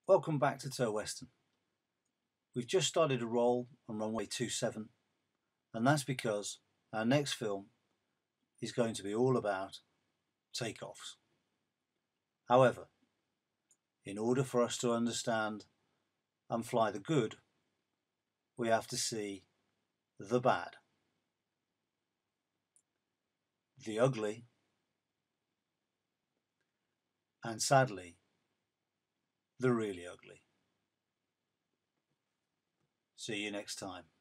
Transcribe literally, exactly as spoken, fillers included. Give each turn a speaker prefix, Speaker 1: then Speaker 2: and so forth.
Speaker 1: Welcome back to Tow Western. We've just started a roll on runway two seven, and that's because our next film is going to be all about takeoffs. However, in order for us to understand and fly the good, we have to see the bad, the ugly, and sadly, the really ugly. See you next time.